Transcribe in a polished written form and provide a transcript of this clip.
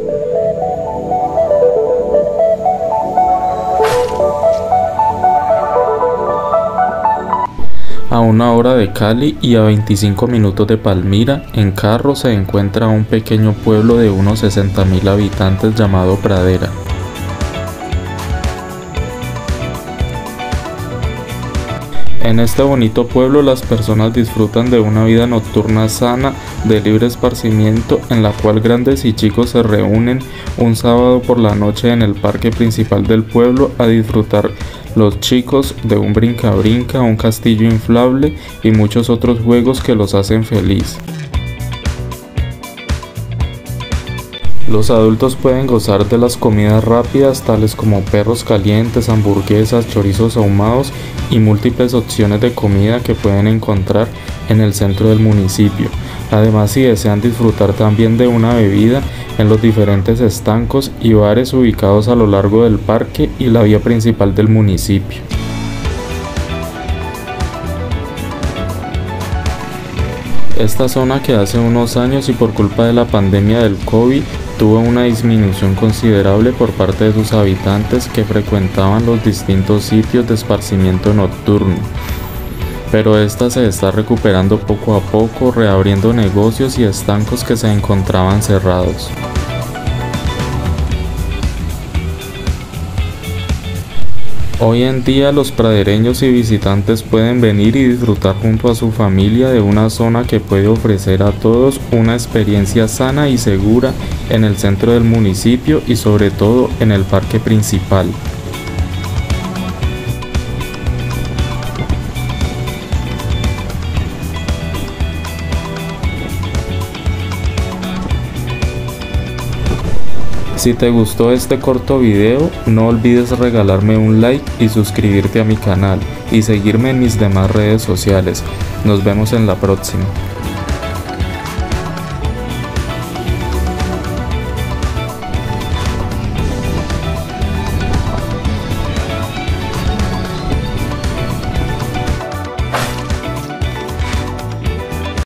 A 1 hora de Cali y a 25 minutos de Palmira, en carro se encuentra un pequeño pueblo de unos 60.000 habitantes llamado Pradera. En este bonito pueblo las personas disfrutan de una vida nocturna sana, de libre esparcimiento, en la cual grandes y chicos se reúnen un sábado por la noche en el parque principal del pueblo a disfrutar los chicos de un brinca-brinca, un castillo inflable y muchos otros juegos que los hacen feliz. Los adultos pueden gozar de las comidas rápidas tales como perros calientes, hamburguesas, chorizos ahumados y múltiples opciones de comida que pueden encontrar en el centro del municipio. Además, si desean disfrutar también de una bebida, en los diferentes estancos y bares ubicados a lo largo del parque y la vía principal del municipio. Esta zona, que hace unos años y por culpa de la pandemia del COVID tuvo una disminución considerable por parte de sus habitantes que frecuentaban los distintos sitios de esparcimiento nocturno, pero esta se está recuperando poco a poco, reabriendo negocios y estancos que se encontraban cerrados. Hoy en día los pradereños y visitantes pueden venir y disfrutar junto a su familia de una zona que puede ofrecer a todos una experiencia sana y segura en el centro del municipio y sobre todo en el parque principal. Si te gustó este corto video, no olvides regalarme un like y suscribirte a mi canal y seguirme en mis demás redes sociales. Nos vemos en la próxima.